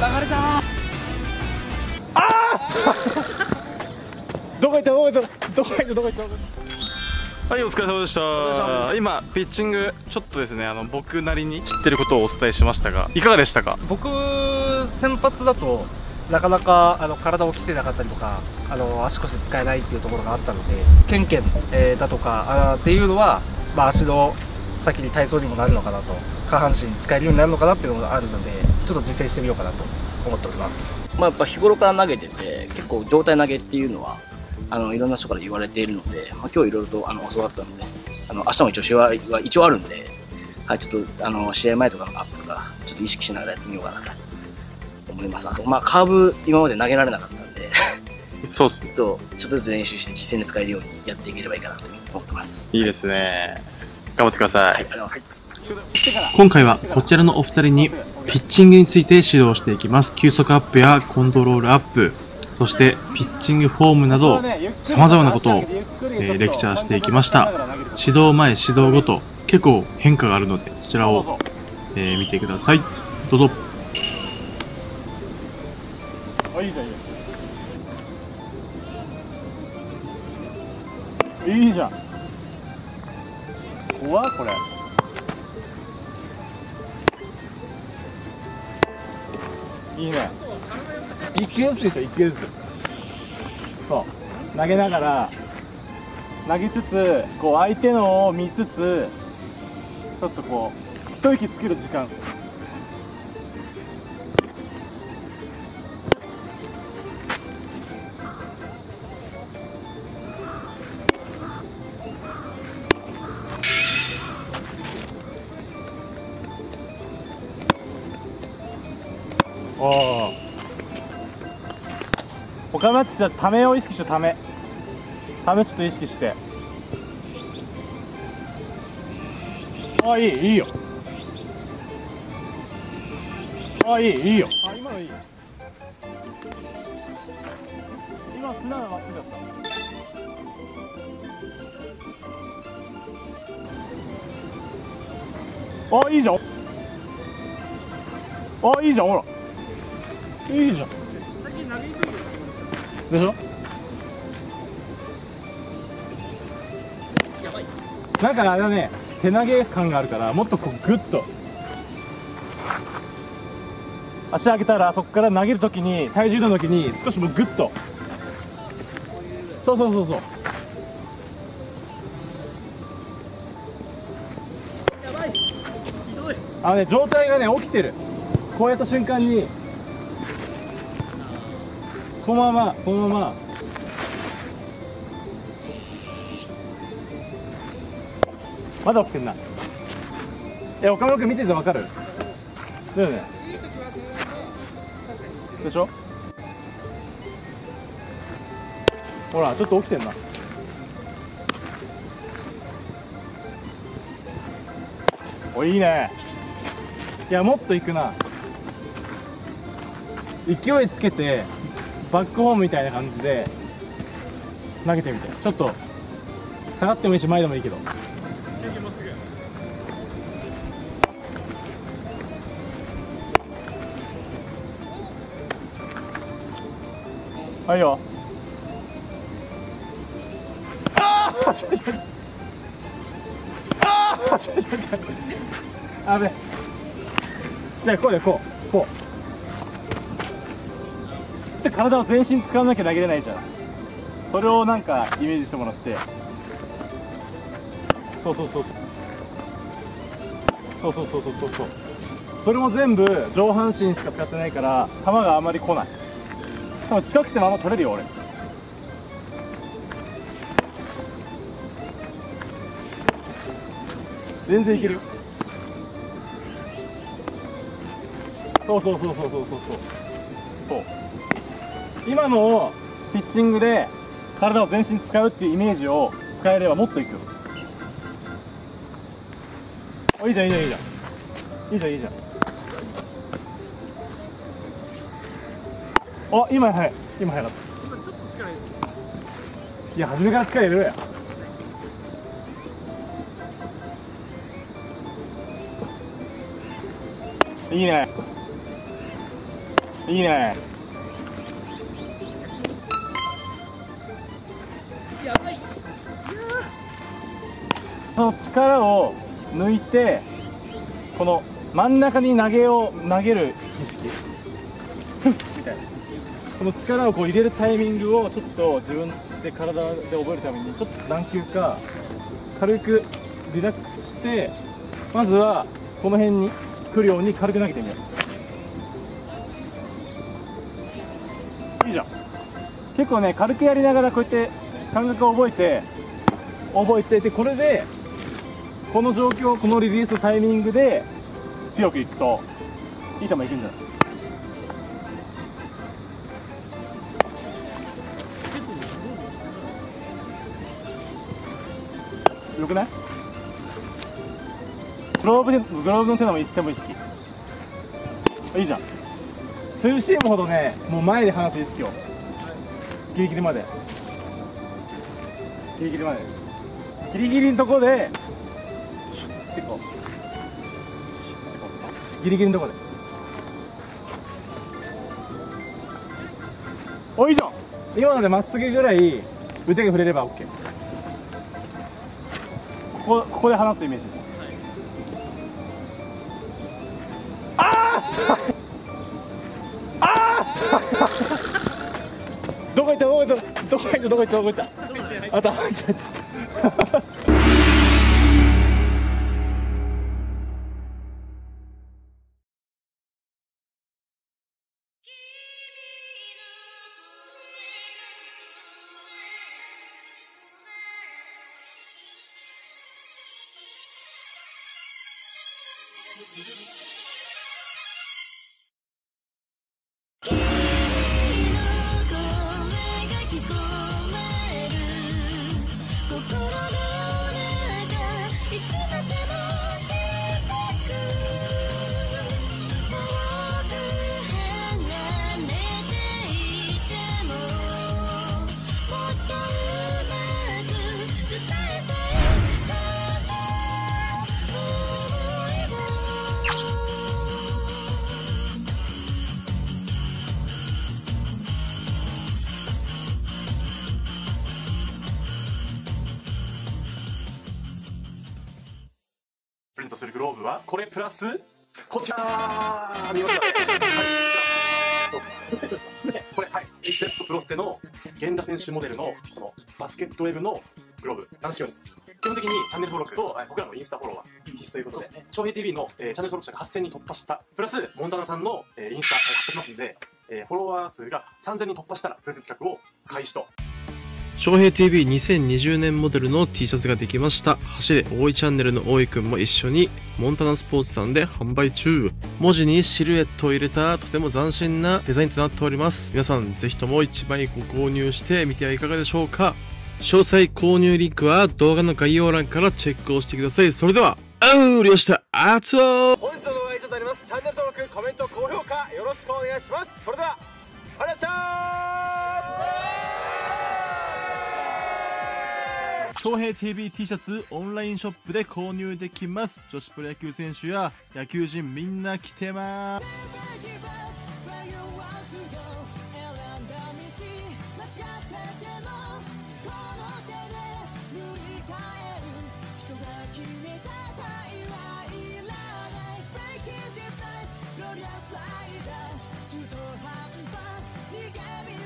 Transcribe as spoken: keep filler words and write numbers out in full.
れた。 ああどこ行ったどこ行ったどこ行ったどこ行った。はい、お疲れ様でした。今ピッチングちょっとですね、あの僕なりに知ってることをお伝えしましたが、いかがでしたか？ 僕先発だとなかなかあの体をきてなかったりとか、あの足腰使えないっていうところがあったので、ケンケン、えー、だとかあっていうのは、まあ、足の先に体操にもなるのかなと、下半身使えるようになるのかなっていうのがあるので、ちょっと実践してみようかなと思っております。 まあ、やっぱ日頃から投げてて、結構状態投げっていうのはあのいろんな人から言われているので、まあ、今日いろいろとあの教わったので、あの明日も一応試合は一応あるんで、はい、ちょっとあの試合前とかのアップとかちょっと意識しながらやってみようかなと思います。あとまあカーブ今まで投げられなかったんでそうっす。 ちょっとちょっとずつ練習して実戦で使えるようにやっていければいいかなと思ってます。 いいですね。頑張ってください。はい、 ありがとうございます。 今回はこちらのお二人にピッチングについて指導していきます。球速アップやコントロールアップ、そしてピッチングフォームなど様々なことを、えー、レクチャーしていきました。指導前指導後と結構変化があるので、こちらを、えー、見てください。どうぞ。 いいじゃんいいじゃんいいじゃん。怖っこれ。いいね。一球ずつでしょ、一球ずつ。そう投げながら投げつつ、こう相手のを見つつ、ちょっとこう一息つける時間。おお。他のやつじゃためを意識して、ため。ためちょっと意識して。ああ、いい、いいよ。ああ、いい、いいよ。あ、今のいいよ。今、素直なまっすぐだった。ああ、いいじゃん。ああ、いいじゃん、ほら。いいじゃん。でしょ。なんかあれだね、手投げ感があるから、もっとこうグッと足上げたら、そこから投げるときに、体重のときに少しもうグッと、そうそうそうそう。あのね、状態がね起きてる。こうやった瞬間にこのままこのまままだ起きてんな。え、岡村君見てて分かる？だよね。でしょ。ほらちょっと起きてんな。お、いいね。いや、もっといくな。勢いつけてバックホームみたいな感じで投げてみて。ちょっと下がってもいいし、前でもいいけど。はいよ。あああああべ。じゃあこうだよ、こうこうで体を全身使わなきゃ投げれないじゃん。それをなんかイメージしてもらって、そうそうそうそうそうそうそうそうそう、それも全部上半身しか使ってないから球があまり来ない。多分近くてもあんま取れるよ俺。全然いけるよ。そうそうそうそうそうそうそうそう。今のをピッチングで体を全身使うっていうイメージを使えればもっといくよ。あ、いいじゃんいいじゃんいいじゃんいいじゃんいいじゃん。あ、今早い、今早かった。ちょっと力入れる。いや、初めから力入れろや。いいね。 いいね。その力を抜いて、この真ん中に投げを投げる意識みたいな、この力をこう入れるタイミングをちょっと自分で体で覚えるために、ちょっと何球か軽くリラックスして、まずはこの辺に来るように軽く投げてみよう。いいじゃん。結構ね、軽くやりながらこうやって感覚を覚えて覚えてで、これでこの状況、このリリースのタイミングで強くいくといい球いくんじゃない？よくない？グローブで、グローブの手の手も意識いいじゃん。ツーシームほどね、もう前で離す意識をギリギリまでギリギリまでギリギリのところで結構ギリギリのところで、お、いいじゃん。今のでまっすぐぐらい腕が触れれば OK。 ここここで離すイメージ。どこ行ったどこ行ったどこ行ったどこ行ったどこ行った、あった入っちゃった。プレゼントするグローブはこれプラスこちら、見ましたね。はい、こちらこれ、はい、エイチゼットプロステの源田選手モデルのこのバスケットウェブのグローブななしきょうです。基本的にチャンネル登録と僕らのインスタフォローは必須ということで、翔平 ティーブイ の、えー、チャンネル登録者がはっせんにん突破した、プラスモンタナさんの、えー、インスタ貼ってますんで、えー、フォロワー数がさんぜんにん突破したらプレゼント企画を開始と。 翔平 ティーブイにせんにじゅうねんモデルの T シャツができました。走れ大井チャンネルの大井くんも一緒にモンタナスポーツさんで販売中。文字にシルエットを入れたとても斬新なデザインとなっております。皆さんぜひともいちまいご購入してみてはいかがでしょうか。詳細購入リンクは動画の概要欄からチェックをしてください。それでは、あうりょしたあつお本日の動画は以上となります。チャンネル登録、コメント、高評価よろしくお願いします。それではありがとうございました。 翔平 ティーブイ T シャツオンラインショップで購入できます。女子プロ野球選手や野球人みんな着てます。中途半端に